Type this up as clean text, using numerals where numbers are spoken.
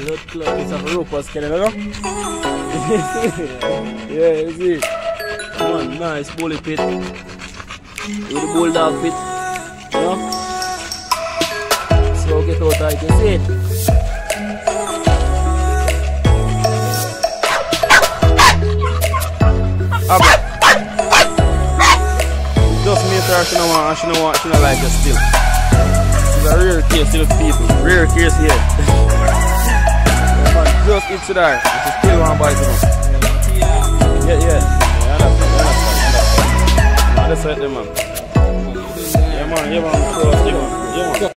blood clot is a Rupus Kennel, no? Yeah, you see. Come on, nice bully pit. With the bulldog pit. You know? So get out there, you can see it. Just mate her, she don't want, she don't like it still. It's a rare case to the people. Rare case here. Just eat to her. She still want to bite it. Yeah. That's right there, man. Yeah, man.